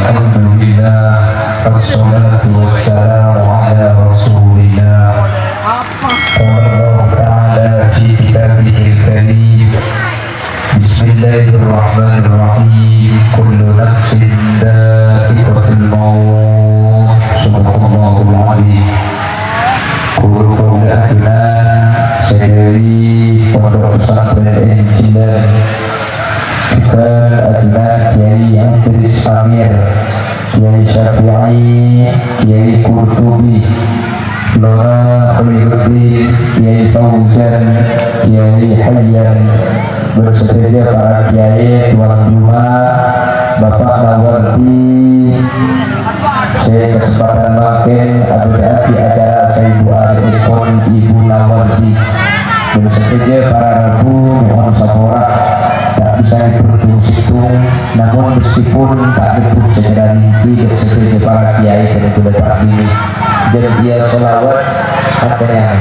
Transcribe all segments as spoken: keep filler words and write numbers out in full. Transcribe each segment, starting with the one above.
Alhamdulillah, wassalatu wassalamu ala rasulillah. Allah Ta'ala fi kitabihil karim. Bismillahirrahmanirrahim. Kullu nafsin dha'iqatul maut. Subhanallahul azim. Guru Kaulah saya dari Pondok Pesantren Cilan. Kita adalah Kiai Idris Amir, Kiai Syafi'i, Kiai Qurtubi, Lora Khairuddin, Kiai Fauzan, Kiai Hayyan, bersedia para Kiai tuan rumah, Bapak Nawardi. Saya kesempatan makin ada di acara Sayyidu Al-Ikon Ibu Nawardi. Bersedia para Rabu, mohon saporah. Tak bisa dihitung-hitung, namun meskipun tak dipun secara rinci seperti para kiai dan juga Pak Bini dan dia selawat apa yang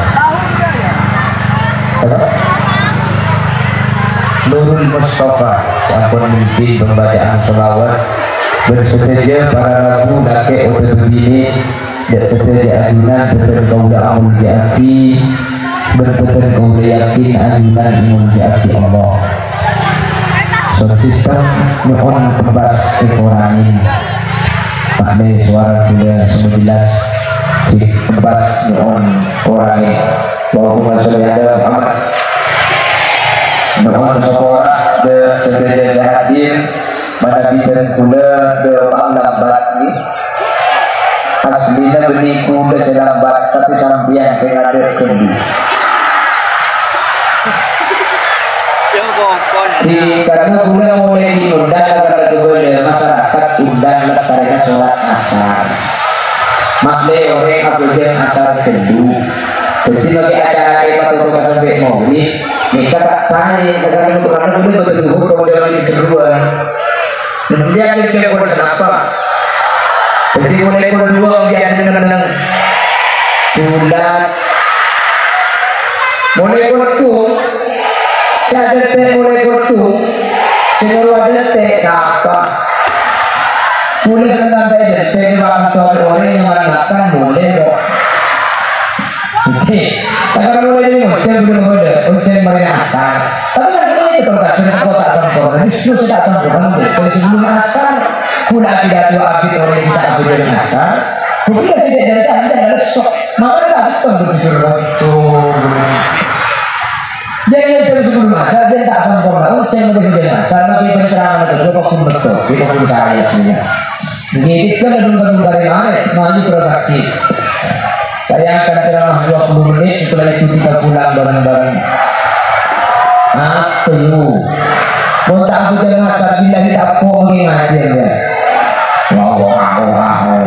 Nurul Mustafa sampun memimpin pembacaan selawat. Bersedia para Rabu Dake Otot Bini dan setia adunan betul kaulah amun diaki berbetul kaulah yakin adunan imun diaki Allah. Sound system mohon tebas dikurangi. Pak D suara sudah sembilan tebas mohon kurangi. Walaupun sudah ada amat. Mohon sekolah de sedia sehatin mana bidan kula de malam barat ni. Aslinya benih kuda sedang barat tapi sampian saya ada kendi. Di karena guna mulai diundang agar kepada masyarakat undang lestarikan sholat asar. Makle orang abjad asar kendu. Jadi bagi acara kita untuk sampai maulid, mereka tak saya karena untuk karena boleh betul hukum jalan kedua. Kemudian kita buat apa? Jadi mulai kedua biasa dengan bulan. Mulai kedua saya detek mulai bertu, semua detek siapa? Mulai senang detek orang tua orang yang mengatakan mulai kok. Oke, kalau mulai ini macam belum ada, macam mana asal. Tapi masalah itu kalau tak dengan kota sempurna, justru tidak sempurna. Kalau sebelum asal, kuda tidak tua abid orang kita abid dengan asal. Mungkin tidak dari anda adalah sok, maka tak bersih bersih. Dia yang jadi sebelum masa dia tak sempurna, ucap lebih dari masa, tapi pencerahan itu juga pun betul, kita pun saya aslinya. Begitu kan gedung-gedung dari mana, maju terus sakit. Saya akan ceramah dua puluh menit, setelah itu kita pulang bareng-bareng. Apa itu? Mau tak aku jangan masa bila kita apa mengajarnya? Wow, wow, wow.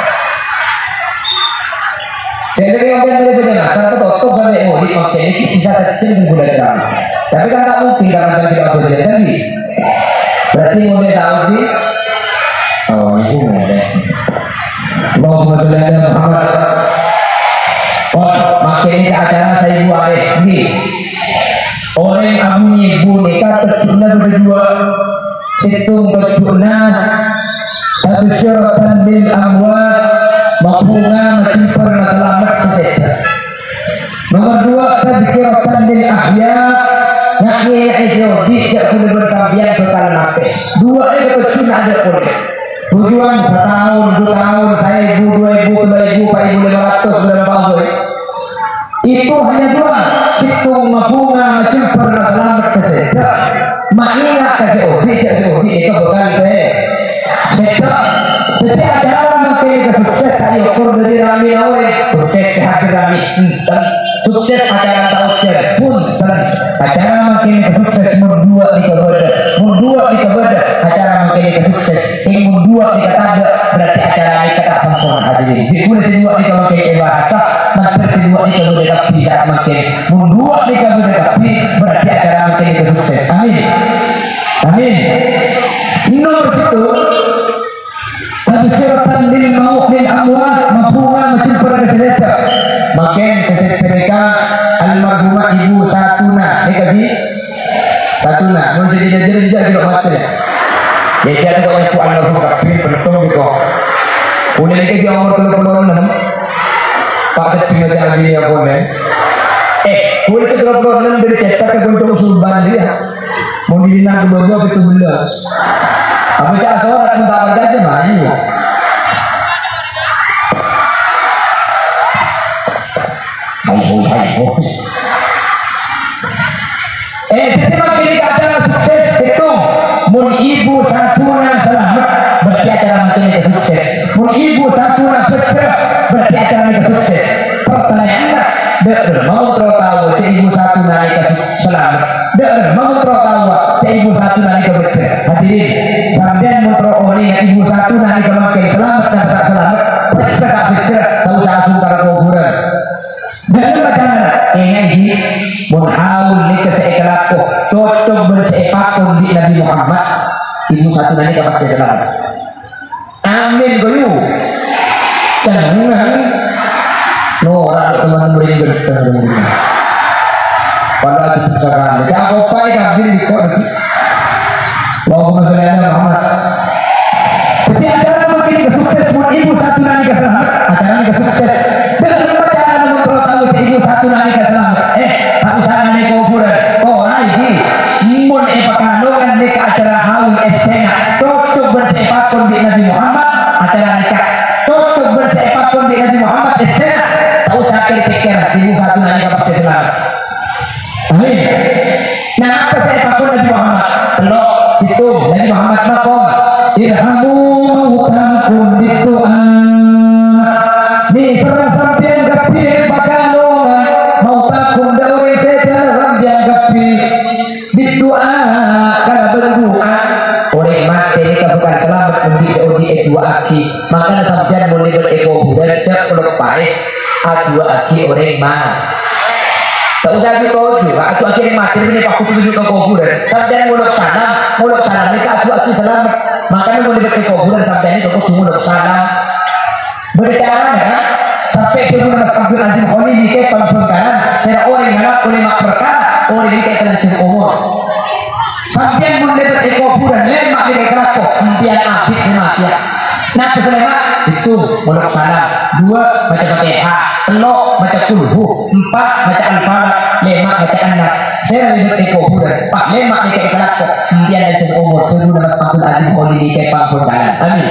Jadi yang dari penjelasan satu totok sampai mau dipakai ini bisa kecil menggunakan. Tapi kan tak mungkin karena kita bekerja lagi. Berarti mulai tahu sih. Oh ini mulai. Allahumma sholli ala Muhammad. Oh makin ini acara saya buat ini. Orang kami ibu nikah tercuna berdua, situng tercuna, tapi syaratan bil amwat. Mapungan mencipar selamat sejahtera. Nomor dua tadkiratan lil ahya, yakni ijo tidak boleh bersambian berkala nate. Dua itu cuma ada boleh. Tujuan setahun, dua tahun, saya ibu, dua ibu, dua ibu, pak ibu lima ratus, berapa boleh? Itu hanya dua. Situng mapungan mencipar selamat sejahtera. Maknanya kasih obi, kasih obi itu bukan saya. Sejahtera. Jadi acara makin sukses kali ukur dari rami awal sukses hadir rami dan sukses acara tahun pun dan acara makin sukses merdua di keberadaan merdua di keberadaan acara makin sukses yang merdua di kata berarti acara kita tak sempurna hadirin. Boleh sedua di kalau kayak bahasa makin sedua di kalau dekat bisa makin merdua di kalau dekat berarti acara makin sukses. Amin. Amin. Nomor satu. Tadkiratan lil mauqil amwat mapungan mencipar sejahtera. Makin sejahtera almarhumah ibu Satuna, ini kaji Satuna. Mesti jadi jadi jadi kalau mati. Jadi ada orang ibu almarhum kafir pentung ini dia umur puluh-puluh enam. Pak sedih aja lagi ya pun eh. Eh, gue sepuluh enam dari cetak ke bentuk sulban dia. Mau dilihat dua-dua itu belas. Apa cak sorak entah aja banyak. Hai hai hai. Eh, terima kasih acara sukses itu. Mun ibu satu yang selamat berarti acara makin itu sukses. Mun ibu satu yang bercerai berarti acara itu sukses. Pertanyaannya, der mau tahu cek ibu satu naik selamat. Der mau tahu cek ibu satu naik bercerai. Hadirin, sampean mau tahu yang ibu satu naik makin selamat dan tak selamat. Bercerai bercerai tahu satu para kuburan. Dan bagaimana? Ini menhaul ni kesekelako cocok bersepakon di Nabi Muhammad ibu satu nanti pasti selamat. Amin goyu. Jangan no orang teman beri berter. Pada itu sekarang. Jangan apa yang kafir di kau lagi. Allahumma sholli ala Muhammad. Setiap acara mungkin sukses buat ibu satu nanti selamat. Acara ini sukses. Dengan bacaan menurut tahu ibu satu nanti selamat. Eh, aku sana nih kuburan. Oh, lagi. Mun epakanokan nih acara haul esena. Cocok bersepakon di Nabi Muhammad. Acara nikah. Cocok bersepakon di Nabi Muhammad esena. Tahu sakit pikir ibu satu nanti pasti selamat. Amin. Nah, apa sepakon Nabi Muhammad? Telok situ Nabi Muhammad makom. Irhamu takum ditua. Nih serang sampian gapir pakanongan. Mau takum dauri setan sampian gapir. Ditua karena berdoa. Orang mati ini bukan selamat mungkin seudi dua aki. Makanya sampian mulai bereko budak cek lepai. Dua aki orang mati. Tak usah dikau juga. Aku aki yang mati ini aku tuju ke kuburan. Sampian muluk sana, muluk sana mereka aku aki selamat. Makanya mulai bereko budak sampian ini aku tunggu muluk sana. Berbicara ya, sampai turun mas kampung anjing koni di ke panggung kanan. Saya orang yang oleh mak perkara, orang di ke kelanjung umur. Sampai mulai bereko budak lemak di kerako, impian abid semakia. Nah keselema situ muluk sana. Dua baca Fatihah, telok baca kulhu, empat baca al-falaq, lima baca an-nas. Saya lebih bereko budak. Pak lemak di ke kerako, impian anjing umur. Turun mas kampung anjing koni di ke panggung kanan. Amin.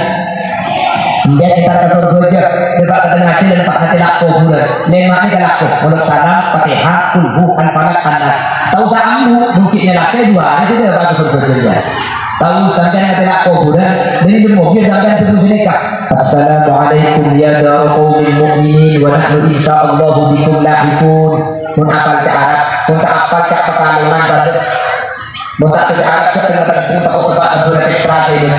Dia kita ke surga aja, debat kata ngaji dan pak hati laku bulan. Lima ini laku, muluk salam, Fatihah, kulhu, al-falaq, an-nas. Tahu sambu, bukitnya nasi dua hari sudah debat ke surga aja. Tahu sampai kata laku bulan, ini di mobil sampai terus nikah. Assalamualaikum ya qaumil mu'minin wa nahnu insyaallah bikum lahiqun. Mun apal ke Arab, mun tak apal ke Pekalongan pada. Mun tak ke Arab ke tengah-tengah pun tak kepak sudah ekspresi itu.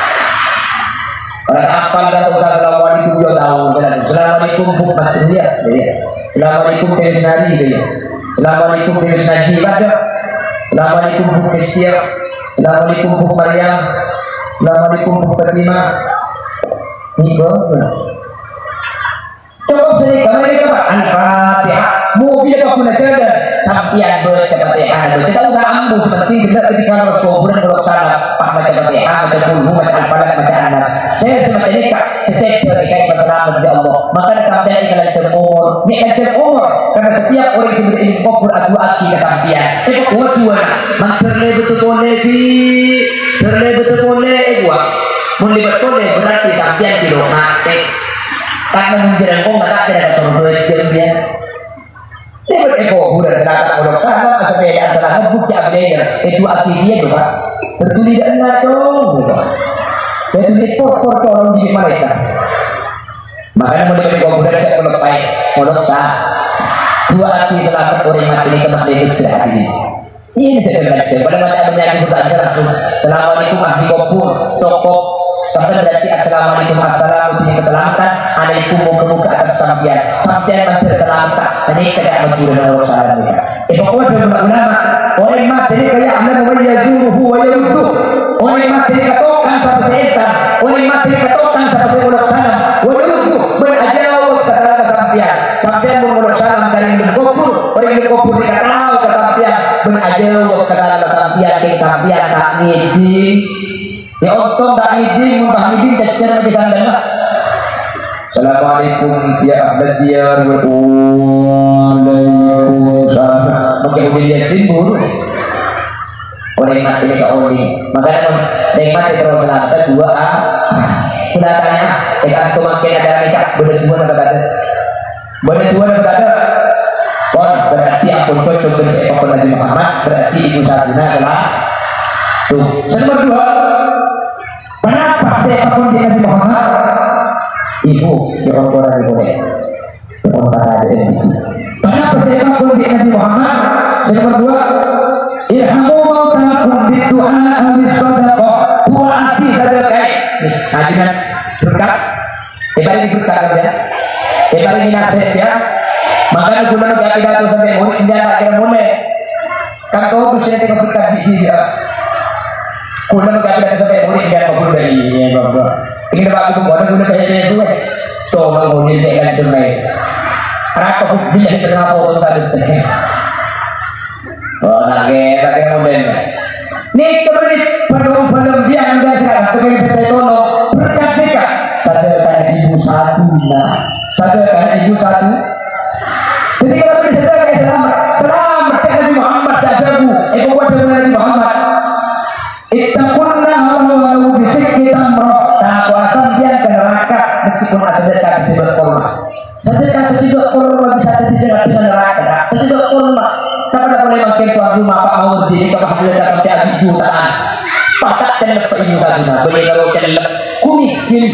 Orang apal dan assalamualaikum ya tahu. Assalamualaikum buk masjidnya. Assalamualaikum terisnadi gitu ya. Assalamualaikum terisnadi pada. Assalamualaikum buk Kristia. Assalamualaikum buk Maryam. Assalamualaikum buk Fatimah. Nico. Coba sini kamera ini apa? Al-Fatihah. Mobil apa pun aja ada. Sampian baca Fatihah. Kita usah ambu seperti kita ketika Rasulullah berdoa pak baca Fatihah, baca kulhu, baca al-falaq, baca an-nas. Saya seperti ini kak, sesepir ikan bersama ya Allah. Maka sampai ini kalian umur, ini kalian umur. Karena setiap orang yang seperti ini kok beradu aki ke sampian. Itu kuat dua. Manterle betul boleh di, terle betul boleh gua. Mulai betul berarti sampian kilo mati. Karena menjelang kau nggak ada surga jembian. Dia bereko budak selatan orang sana sepeda selatan bukti abdenya itu aktifnya juga betul tidak ngaco gitu. Dan itu por tolong di mereka. Makanya mulai bereko budak saya melepai pondok sah dua aktif selatan orang mati ini kemana itu jahat ini. Ini saya baca pada mata menyakit bertanya langsung. Assalamualaikum ahli kopur toko. Sampai berarti assalamualaikum assalamualaikum keselamatan alaikum muka-muka atas sampian sampian nanti keselamatan seni tidak mencuri dengan salam mereka eh pokoknya dengan ulama orang mati ini kayak anda mau yajuruhu wa yarudu orang mati ini katokan sampai setan orang mati ini katokan sampai seulak salam wa yarudu berajau kesalahan sampian sampian mengulak salam dari yang berkopur orang yang berkopur tidak tahu kesampian berajau kesalahan sampian ke sampian tak ngidi ya untung tak ngidi mumpah ngidi cacar bisa dengar Assalamualaikum ya Ahmad Diyar. Waalaikumsalam. Mungkin udah dia simbol. Oleh nikmat ini ke oli. Makanya nikmat itu kalau selamat dua a. Sudah tanya, ikan tuh makin ada nikah bener dua nak kata. Bener dua nak kata. Pon berarti aku cocok dengan sepak Nabi Muhammad. Berarti ibu Sabrina salah. Tuh, nomor dua. Kenapa sepak Nabi Muhammad? Ibu, yang orang ibu ni, orang kata ada ini. Kenapa sepak Nabi Muhammad? Nomor dua. Ilhamu mautakum bidu'a amis sadaqah. Tua hati sedekah. Nih, hadirin berkat. Hebat ini berkat ya. Hebat ini nasihat ya. Makanya guna negara pidato sampai murid dia tak kira mulai. Kan kau tu saya tengok berkat di dia. Guna negara pidato sampai murid dia tak boleh ini bapak. Ini dapat aku buat guna kaya dia suwe. So mau murid dia kan cemai. Apa aku bila kita kenapa orang sadut. Oh, lagi, lagi modern. Nih kemudian belum-belum dia anda sekarang kemudian kita tolong berkat mereka. Sadarkan ibu satu, nah, sadarkan ibu satu. Jadi kalau kita sadarkan selamat, selamat Nabi Muhammad sadarku. Ibu buat Nabi Muhammad. Ittaqullah walau bisikki tamroh. Tak kuasa dia ke neraka meskipun sedekah sesidok kurma. Sedekah sesidok kurma bisa tidak dengan neraka. Sesidok kurma. Karena boleh makin tuan rumah Pak Maud di kalau hasilnya sampai habis jutaan. Pakat channel Pak Ibu Sabina. Boleh kalau channel kuning kiri.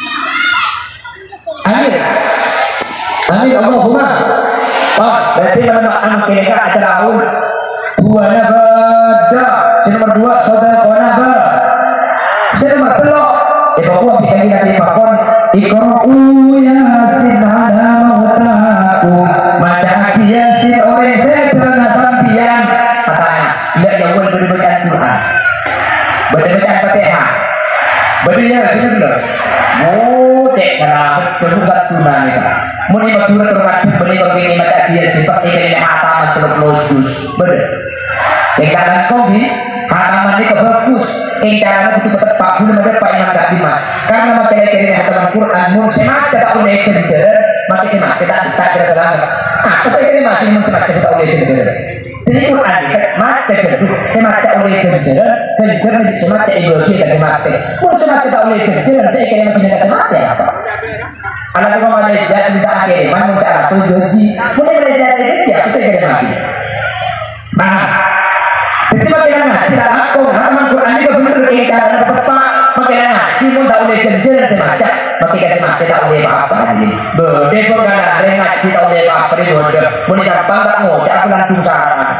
Amin. Amin Allahumma. Oh, berarti kalau anak mereka acara awal dua nabada. Nomor dua saudara konaba. Nomor telok. Ibu aku bikin dari pakon. Iqra'u yasin ala mautakum. Maca yasin oleh saya sampian katanya. Tidak jauh dari bacaan Quran. Bacaan Fatihah. Bacanya sini belum. Oh, cek salah. Terus satu nani kan. Mau ni betul terus beri beri maca yasin pas ini hataman terus lojus. Betul. Yang kau ni hataman ni kebagus. Ingkaran itu tetap pak guna macam pak yang ada lima. Karena materi-materi hataman Quran mun semak tidak boleh kerja, maka semak kita tak kira selamat. Ah, pasal ini mati mun semak kita tak boleh kerja. Jadi Quran semak kerja, semak tak boleh kerja, kerja ni semak tak ibu kita semak. Mun semak kita tak boleh kerja, saya kira mati dengan semak ya apa? Anak kita Malaysia bisa akhir, mana mun saya tujuh ji, mulai Malaysia kerja, saya kira mati. Nah. Jadi bagaimana? Tidak aku, halaman Quran ini benar-benar ingkaran tepat. Bagaimana? Cuma tak boleh kerja dan semacam. Maka semacam tak boleh apa-apa lagi. Berde bukan ada ngaji tak boleh apa-apa di berde. Muni siapa tak mau? Cak langsung saran.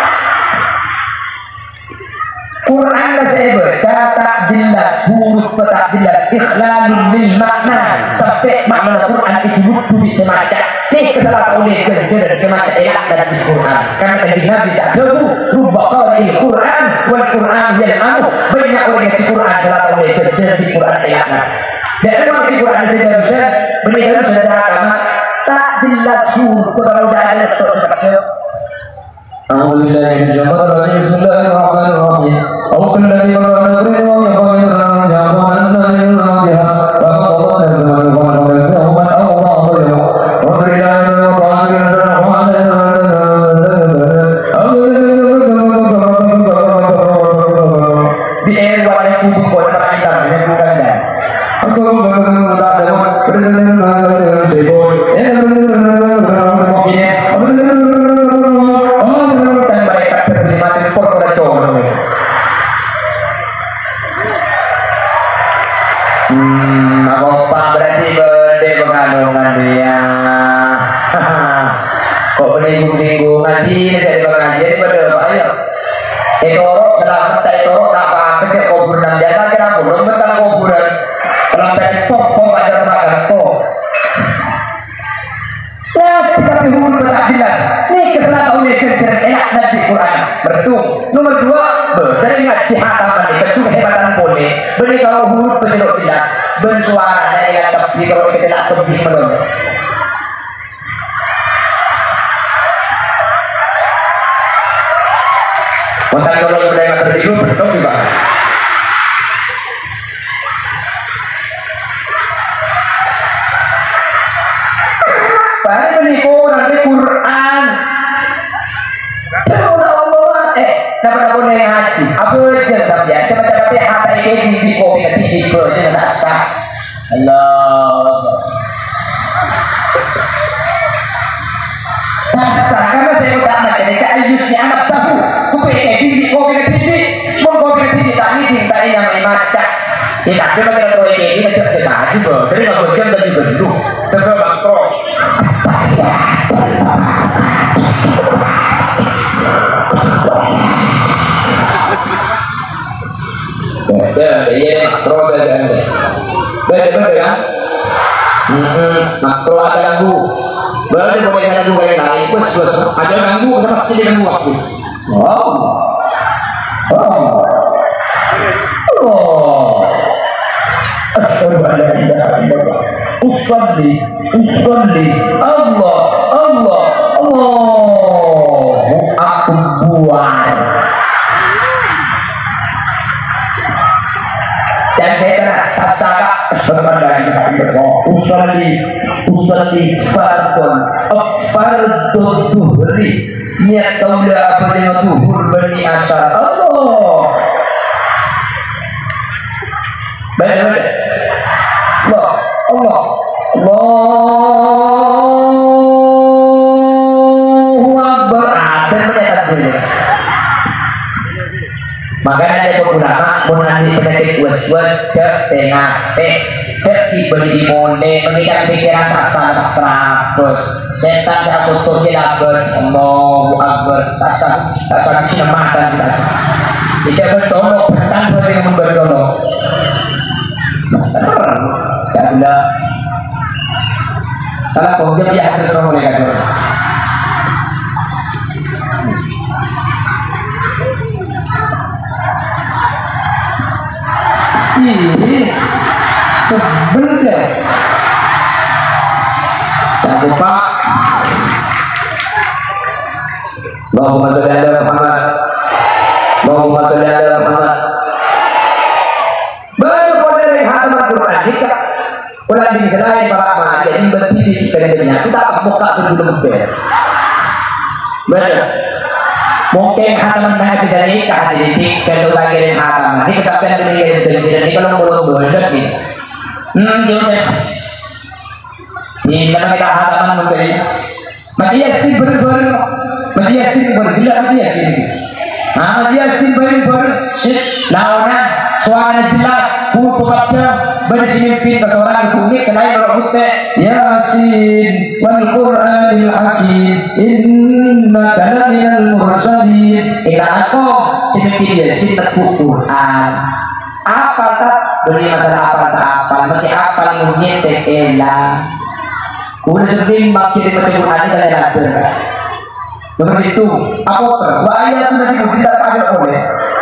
Quran saya baca tak jelas, huruf tak jelas, ikhlalun lil makna. Sampai makna Quran itu lupa semacam. Nih kesalahan oleh kerja dan semacam elak dalam Quran. Karena tadi Nabi sa'adahu rubba qawli Quran wal Quran yal'amu. Banyak orang yang di Quran salah oleh kerja di Quran elaknya. Dan memang di Quran saya bisa meninggalkan secara agama tak jelas huruf kalau dah ada terus seperti Alhamdulillah bismillahirrahmanirrahim. Au kulladhi warana qur'an wa yaquluna ja'alna min radiha wa qadana Nomor dua, dari ngaji hataman ini kecuali hebatan boleh. Beri kalau huruf pesilok jelas, bersuara dari yang tepi kalau kita tak tepi melon. Untuk kalau sudah yang berdiri berdoa juga. Nama pun yang ngaji. Apa aja sampai cepat-cepat hati ini di kopi ke tiga aja nak sah. Allah. Dasar karena saya udah macam ni ayusnya anak sabu. Kopi ke tiga kopi ke tiga. Mau kopi ke tiga tak ni tinta yang macam. Kita cuma kita kopi ini macam kita maju ber. Jadi kalau macam tadi bentuk. Terus makro. Ya, iya makro ada ganggu. Beda beda kan? Hmm, makro ada ganggu. Baru boleh ganggu kayak lain. Bos bos ada ganggu sama sekali ganggu waktu. Oh, oh, oh. Astagfirullahaladzim. Usalli, usalli. Allah, Allah, Allahu Akbar. Dan saya kena tasara usalli usalli fardun fardun duhri niat kaula apa dengan duhur bani asar Allah baik baik Allah Allah Allahu Akbar ada menyatakan diri makanya ada ulama mengenai penyakit was-was cek tengah teh cek diberi imone mengikat pikiran tak salah terapus setan saya tutup di laber Allahu Akbar tak salah tak salah cemas dan tidak bisa bertolong bertang berarti bertolong saya bilang kalau kau jadi harus orang mereka dulu ini sebel deh jangan lupa Allahumma sholli ala Muhammad Allahumma sholli ala Muhammad baru pada dari hatam Al-Quran jika ulang di selain para ma jadi berdiri sebenarnya kita apa buka dulu lebih benar mungkin hataman banyak bisa nikah jadi kalau lagi yang hataman ini kesampaian ini jadi kalau belum boleh nih hmm jadi di mana kita hataman mungkin dia sih ber-ber dia sih ber-gila dia sih nah dia sih ber-ber launan suara jelas buku baca bersimpin kesorangan kunik selain berhuteh Yasin wal Qur'anil Hakim innaka laminal mursalin ila aku simpin Yasin teguh Quran apa tak beri masalah apa tak apa nanti apa yang menyetek elah udah sering makin macam Quran ini kalian ada nomor situ apa tak wa ayat itu nanti tidak ada oleh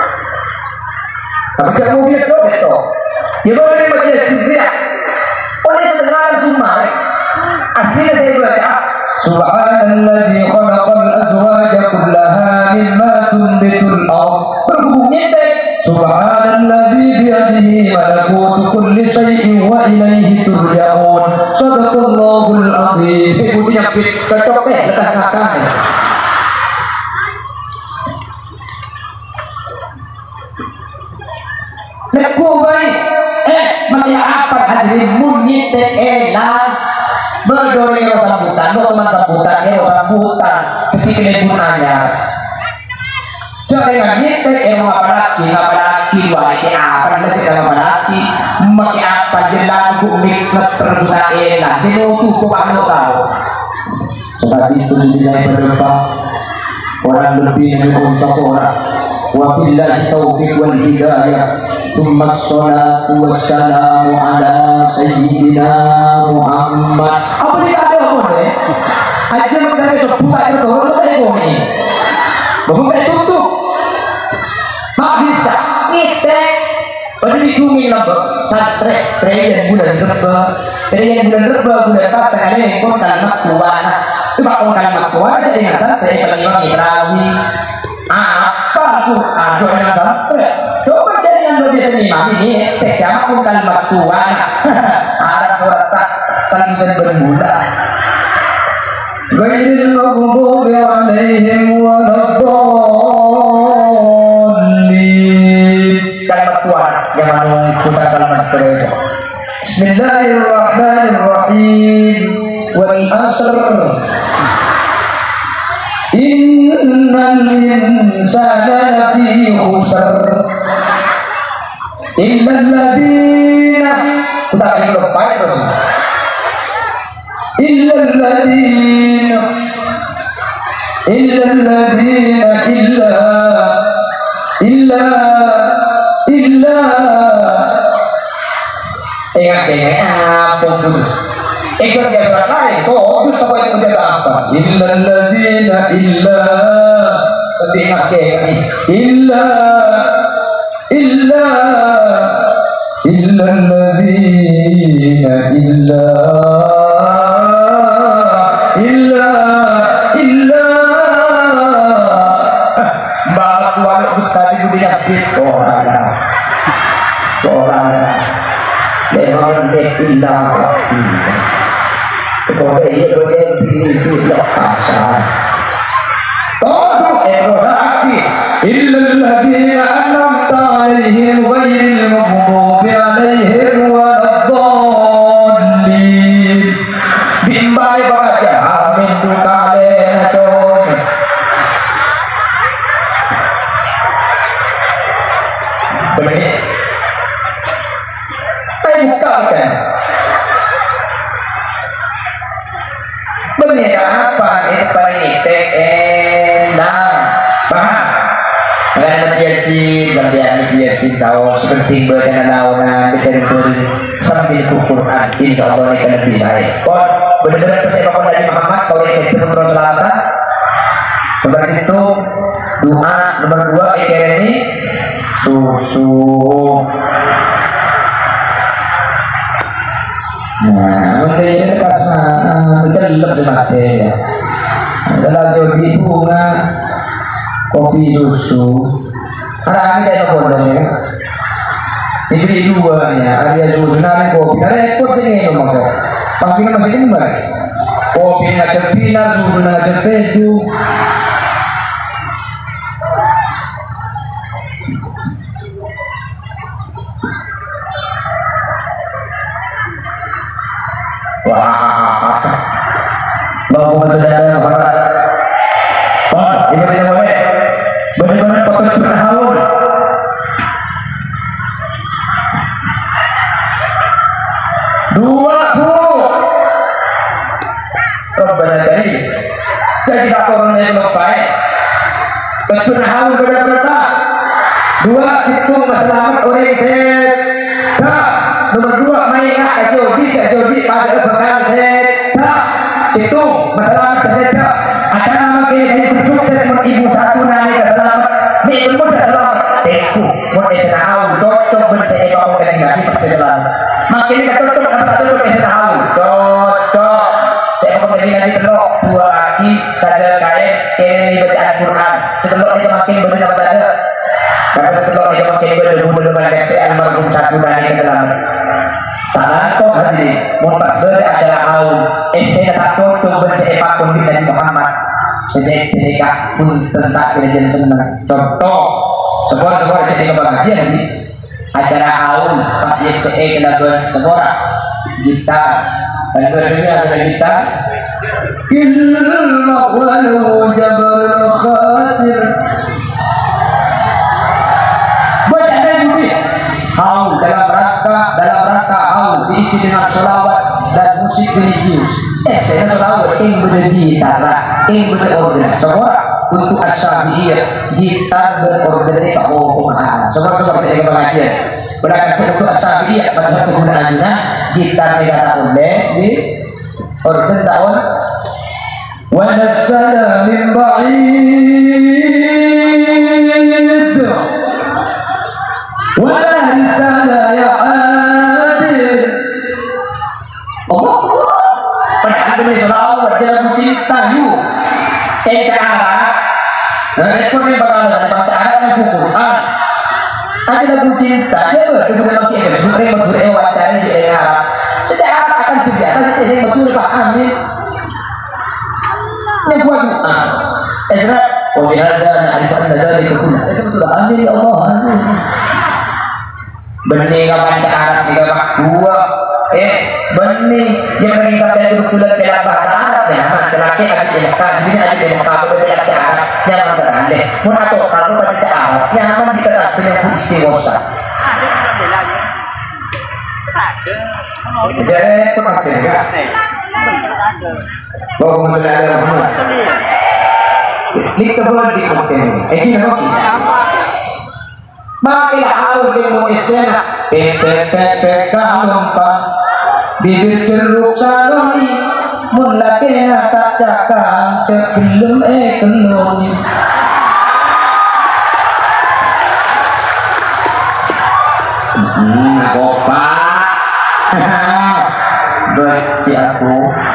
tapi saya mau lihat kok itu ya boleh baca sebenarnya oleh setengah semua aslinya saya baca Subhanalladzi khalaqal azwaja kullaha mimma tunbitul ardh berhubungnya teh Subhanalladzi biyadihi malakutu kulli syai'in wa ilaihi turja'un sadaqallahul azim ibu nyapit cocok teh lekas nakah Leku baik, eh maka apa hadirin munyi teh elang berdori lo sambutan, lo teman sambutan, lo sambutan ketika legunanya. Jangan nyete emang apa lagi, apa lagi, wajib apa lagi kalau apa lagi, maka apa jelang bumi ngeterguna elang, sini tuh kok lo tahu. Sebab itu sudah berdebat orang lebih dari satu orang. Wabillahi taufiq wal hidayah. Tsumma sholatu wassalamu ala sayyidina Muhammad. Apa dia ada apa ni? Aja macam ni seputar itu orang tak ada ni. Bapak tutup. Mak bisa. Kita pada ditunggu lama. Satre, trailer bulan berapa? Trailer bulan berapa? Bulan pas sekali kau kalimat kuat. Tu bapak kalimat kuat jadi nggak satre. Kalau orang Ibrani. Apa tu? Ada yang satre. Coba cari yang lebih seniman ini. Tejama pun kalimat kuat. Arab surat tak saling bermula. Ghairil maghdubi alaihim waladdallin Bismillahirrahmanirrahim. Wal asr. Innal insana lafi khusr. Innal ladina. Kita akan lupa terus. Illal ladina. Illal ladina illa illa illa. Ingat-ingat apa terus? Ikut dia surat lain, kok terus apa yang menjaga apa? Illal ladzina illa setingat ini illa illa illal ladzina illa illa illa mbak walau tadi dunia kita orang orang memang tidak Kode ini kode itu tidak pasar. Toh erohaki illal ladina an'amta 'alaihim ghairil maghdubi 'alaihim waladdallin. Bimbai baca amin tu kale to. Benar. Saya buka kan. Benar apa ini paling enak, paham? Karena jersey, gantian jersey tahu seperti berkena launan, betul-betul sambil Quran, insya Allah ini kena bisa. Kon benar-benar persiapan dari Muhammad kalau yang saya turun selatan. Nomor situ doa nomor dua ini susu. Nah, mungkin ini pas kita lelap semate ya. Kalau sobi bunga, kopi susu, ada ini kayak apa namanya? Dibeli dua ya, ada susu nanti kopi, ada repot sih ini nomor. Pagi masih kembali. Kopi ngajak pinar, susu ngajak pedu. Wah, bawa saudara kepada Pak, ini bagaimana? Bagaimana pekerjaan haul? Dua puluh. Robbana kali. Jadi tak orang yang lebay. Pekerjaan haul berapa? Dua situ masalah orang sehat. Nomor dua mainan S O B, S O B pada bekal saya situ masalah saya ada nama yang bersukses ibu satu nani selamat ni pun dah selamat teku mau esau cocok bersih bawa ke lagi pasti selamat makin kita cocok apa tu esau cocok saya bawa ke lagi terus dua kaki sadar kaya ini bacaan Quran sebelum itu makin benar apa ada karena sebelum itu makin benar benar banyak saya almarhum satu nani selamat. Tangan hadirin, muntas beri adalah haul. Esnya tak tutup bersepak pun dari Muhammad. Sejak ketika pun tentang kerajaan senang. Contoh, sebuah-sebuah jadi kebahagiaan di acara haul. Pak Yese kena buat sebuah kita dan berdua sudah kita. Ilmu walau jabal khatir. Baca dari haul dalam rangka dalam rangka haul diisi dengan selawat dan musik religius. Eh, saya selawat yang bergitar, yang berorgan. Semua untuk as-syafi'iyah gitar berorgan itu hukum. Semua seperti saya pengajian. Berangkat untuk as-syafi'iyah pada penggunaannya gitar negara boleh di organ tahun. Wa nassala min ba'id. Wala risala ya adil. Allah pada demi selawat dalam cinta you ekara rekor ni bakal ada bacaan yang Quran ada lagu cinta coba kita dalam kisah sebenarnya betul wawancara di era setiap akan terbiasa setiap betul paham ni yang buat doa Ezra wa bihadza na'rifan dzalika kullu betul amin ya Allah amin. Benih kapan ke Arab tiga pak dua eh bening yang lagi sampai duduk bulan pelan bahasa Arab ya mas selaki adik di Mekah sini adik di Mekah berbeda ke Arab yang masalah deh mun atau kalau pada ke Arab nyaman dikatakan penyambut istimewa jadi itu pasti enggak bahwa masalah ada Muhammad kita boleh dikonten eh ini apa makilah awal demo esena pepe kalumpang bibir ceruk saloni mun lakena tak cakang sebelum ekonomi hmm kopa berci aku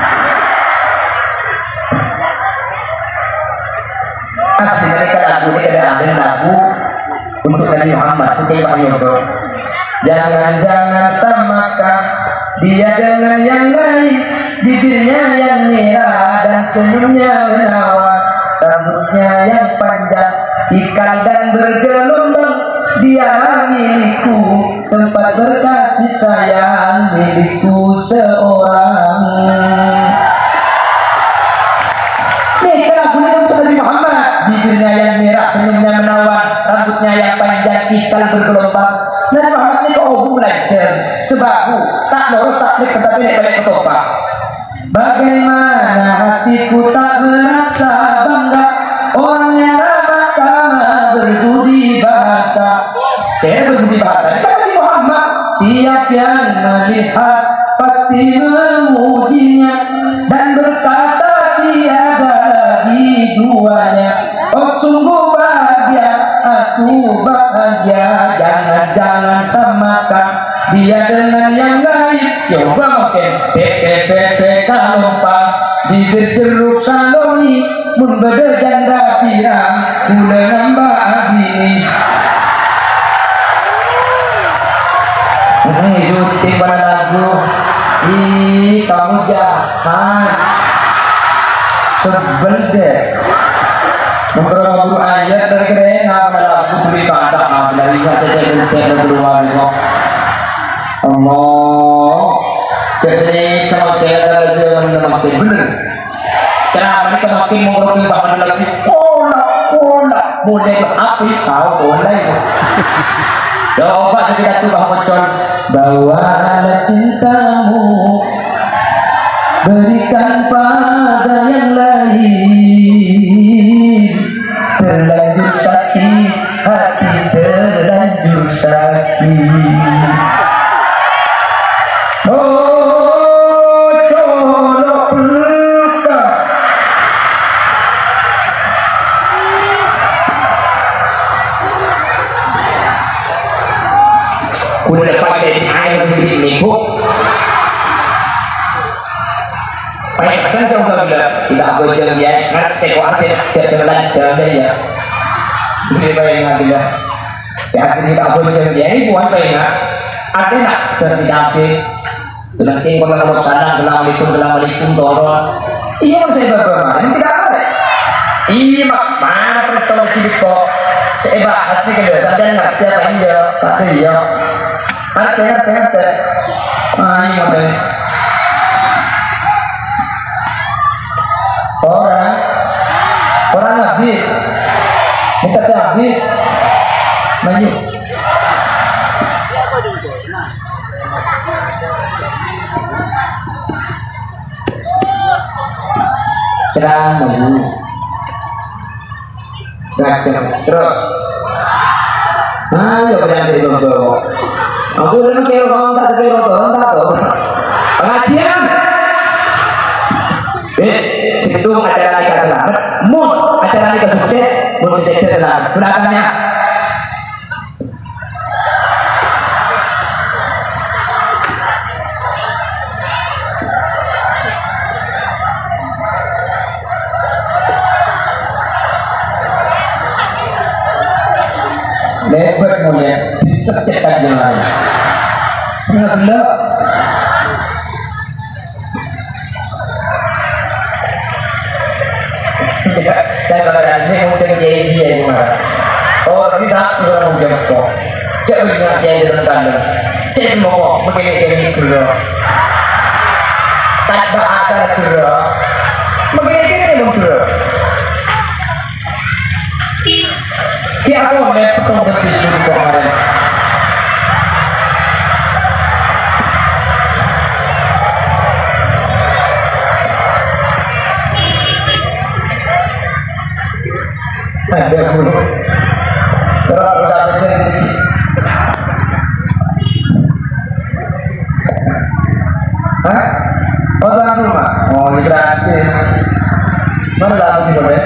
asli mereka lagu ini ada lagu untuk Nabi Muhammad itu Wahyodo jangan-jangan samakan dia dengan yang lain bibirnya yang merah dan senyumnya menawan rambutnya yang panjang ikal dan bergelombang dia milikku tempat berkasih sayang milikku seorang nih lagu ini untuk Nabi Muhammad bibirnya yang merah senyumnya menawan rambutnya yang panjang ikal bergelombang Nabi Muhammad ini kok obu belajar sebahu tak lurus tak klik tetapi naik balik ketoprak bagaimana hatiku tak merasa bangga orangnya ramah tamah berbudi bahasa saya berbudi bahasa itu Nabi Muhammad tiap yang melihat pasti memujinya dan berkata tiada lagi duanya oh sungguh bahagia aku bahagia jangan-jangan samakan dia dengan yang lain coba mungkin pepe pepe kalumpang bibir ceruk saloni mun beda janda pirang kula nambah abini ini syuting pada lagu ih kamu jahat sebel deh beberapa guru ayat dari kerena pada lagu cerita ada dari saja dari berluar Allah jadi kalau kita ada jalan makin benar kenapa ini makin mengurangi bahan lagi kola kola boleh api kau boleh coba sekitar tuh bahwa con bawalah cintamu berikan pada yang lain terlanjur sakit hati terlanjur sakit oh colok luka udah pakai air sedikit minggu pakai kesan coba tidak tidak boleh jalan ya ngerti kok artinya jalan jalan ya ini bayang tidak saya tidak boleh jalan ya ini bukan bayang artinya jangan didapet nanti kalau kalau sana assalamualaikum assalamualaikum tolong iya saya berdoa ini tidak ada iya mak mana pertolong hidup kok saya bahas sih kalau sampai ngerti apa ini ya tak iya ngerti ngerti ngerti ah ini ada orang orang habis minta saya habis maju cerang maju serang terus ayo kalian saya dulu aku udah kira kamu tak kira kamu tak tahu pengajian bis situ acara nikah selamat mun acara nikah sukses mun sukses selamat belakangnya lebar mulai terus cetak jalan benar-benar dan kalau ini mau cek dia dia gimana oh tapi saat itu orang jempol cek begini dia jalan kandang cek mau begini kayak gitu loh Ada bulu. Kalau aku sampai jadi hah? Oh tuan rumah? Oh ini gratis. Mana dalam sih boleh?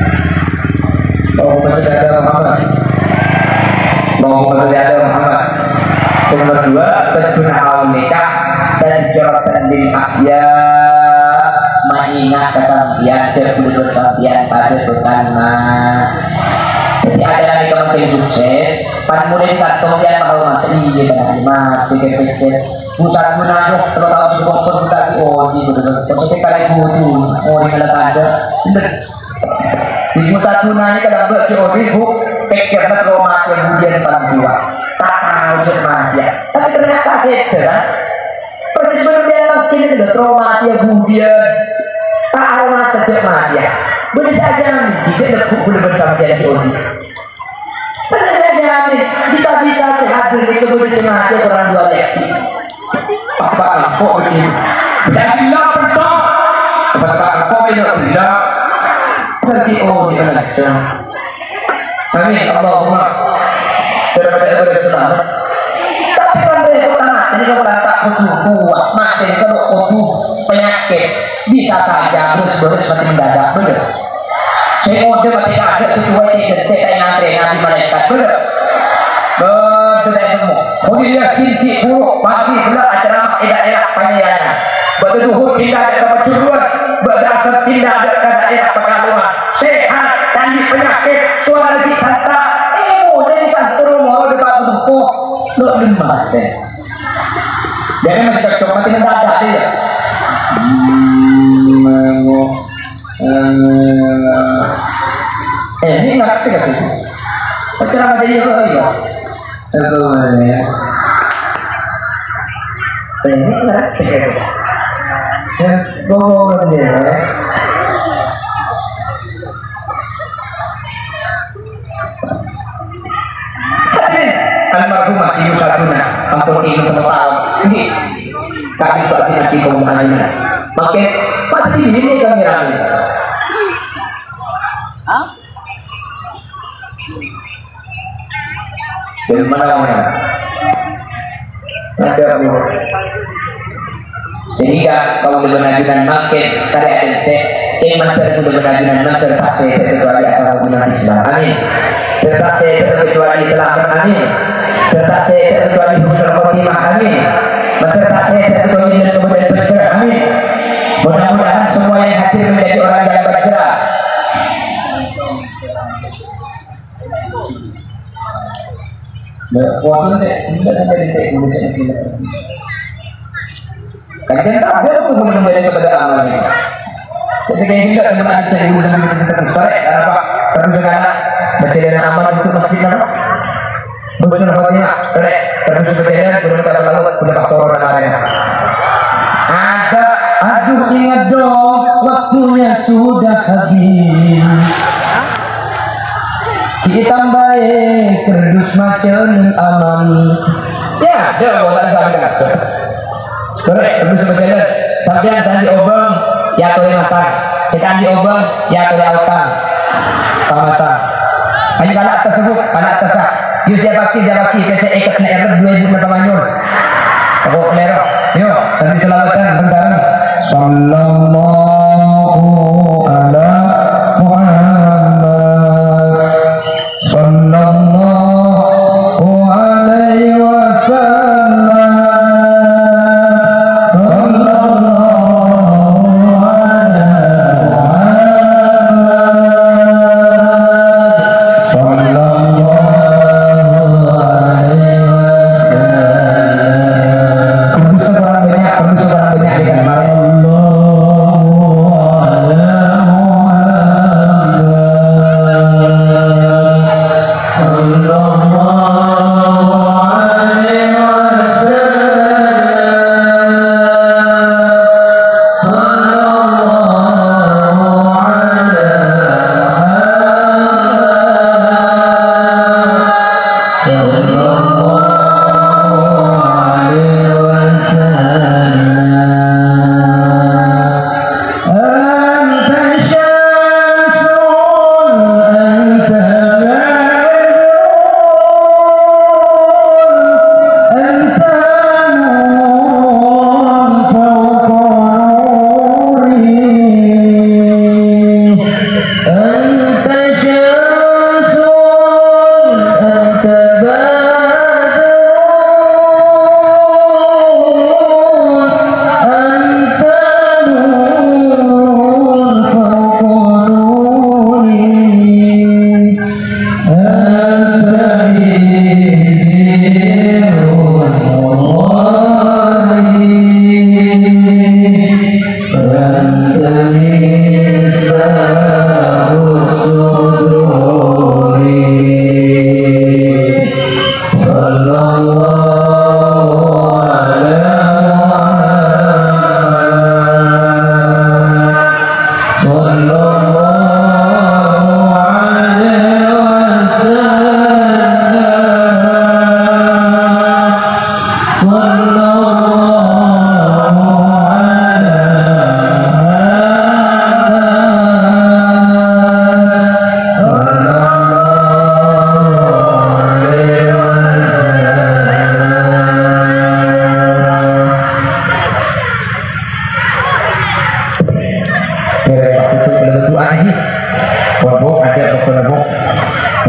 Oh masih ada Muhammad. Oh masih ada Muhammad. Nomor dua berguna awal nikah dan jorotan bil ahya mengingat kesampian sebelum bersampian pada petana. Jadi ada lagi kemudian sukses pan mulai tak kemudian tahu mas iya kan mati pikir-pikir pusat gunanya kalau tahu sebuah konsultasi oh di betul maksudnya kalian foto oh di mana ada di pusat gunanya kalau berjodoh ibu pikirnya trauma kemudian paling tua tak tahu cuman ya tapi ternyata sih kan persis berbeda mungkin itu trauma dia kemudian tak ada masa cuman ya boleh saja nih jika lekuk boleh bersama dia jodoh boleh saja nih bisa-bisa sehat dari kemudian sengaja orang dua lagi apa apa begini jadilah betul apa apa tidak tidak terjadi oh di mana amin Allahumma terhadap berselamat tapi kan dari pertama jadi kalau tak butuh kuat mati kalau butuh penyakit bisa saja terus terus mati mendadak betul saya mau dia mati ada sesuai dengan detik yang ada nabi malaikat betul betul semua kemudian dia sinti buruk pagi pula acara daerah penyayangan betul tidak ada kemajuan berdasar tidak ada daerah pekalongan sehat dan di penyakit suara disanta ilmu dari kantor mau depan tubuh lo lima deh jadi masih cocok mati mendadak dia eh ini ngerti gak sih acara ada dia apa ya itu ya ini ngerti ya bohong dia almarhumah ibu Satuna kampung ini tahu ini kami pasti nanti kemudian pakai pasti ini kami ramai dari mana mana ada bu sehingga kalau benar-benar makin karya ente iman benar-benar makin tak saya kecuali asal iman Islam amin tetap saya kecuali Islam amin tetap saya kecuali husnul khotimah amin tetap saya kecuali dan kemudian bercerah amin mudah-mudahan semua yang hadir menjadi orang yang bercerah waktu saya tidak sampai detik kemudian saya tidak kajian tak ada apa kemudian kepada amalnya sekian juga teman-teman kita ibu sama kita terus tarik apa terus sekarang berjalan amal itu masjid mana husnul khotimah tarik terus berjalan berdoa selalu sudah faktor dan lain ada aduh ingat dong waktunya sudah habis kita baik kerdus macam aman ya dia buatan sampai kata correct terus berjalan sampai sandi obeng ya tole masak setan di obeng ya tole autan pamasak hanya anak tersebut anak tersah yuk siapa ki siapa ki kese ikat na erot dua ibu na pamanyol ako klero yuk sambil selawatan bentaran sallallahu ala Muhammad sallallahu alaihi wasallam Allah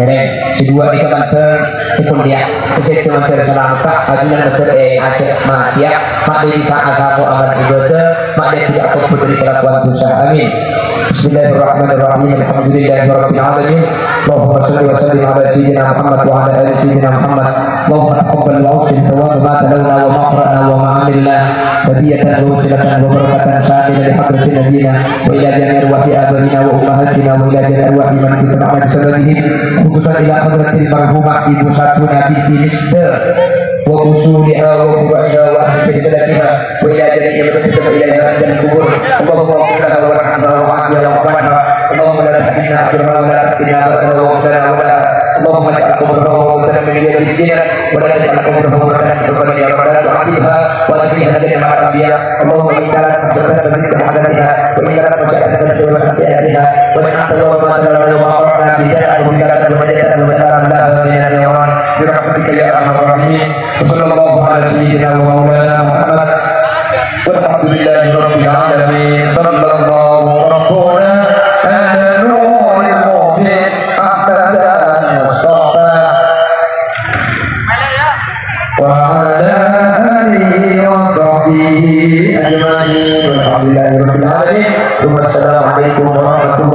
Hereng si dua itu manter ikut dia sesitu manter selangkah ajunan manter eh Aceh Matia mak dia bisa asamu aman ibadah mak dia tidak akan beri kelakuan dosa amin. Bismillahirrahmanirrahim. Alhamdulillahirabbil alamin. Allahumma shalli wa sallim ala sayyidina Muhammad wa ala ali sayyidina Muhammad. Allahumma taqabbal wa awsil thawab ma talawna wa ma qara'na wa ma 'amilna hadiyatan wa wasilatan wa barakatan syamila li hadratin nabiyina wa ila jami'i arwahi abaina wa ummahatina wa ila jami'i arwahi man kitabana bisababihim khususan ila hadratil marhumah ibu Satuna binti Misda wa usuliha wa furu'iha wa ahli silsilatiha wa ila jami'i man ila dan kubur. Allahumma qulna wa rahmana wa afiya wa rahmana Allahumma la tahina akhirna wa la tahina wa la wa la Allahumma ja'al kubrahu wa sallam min yadina wa la ja'al kubrahu wa sallam min yadina wa la tu'adibha wa la fiha lana ma'al anbiya Allahumma inna lana nas'aluka bi dhikri hasanatiha wa inna lana nas'aluka bi sayyi'atiha wa inna anta wa ma ta'ala wa qara'na fi da'al wa inna wa ja'al wa salam la ilaha illa anta bi rahmatika ya arhamar rahimin. Sallallahu ala sayyidina wa maulana Muhammad walhamdulillahi rabbil alamin. Sallallahu rabbuna ala nuril mu'min ahmada mustafa wa ala alihi wa sahbihi ajma'in. Walhamdulillahi rabbil alamin. Wassalamu alaikum warahmatullahi